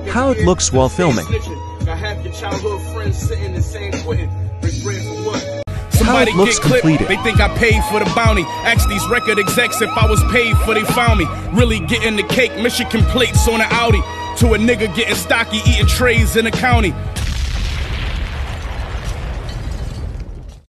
How it looks while filming. How it looks completed. They think I paid for the bounty. Ask these record execs if I was paid for they found me. Really getting the cake, Michigan plates on an Audi. To a nigga getting stocky, eating trays in the county.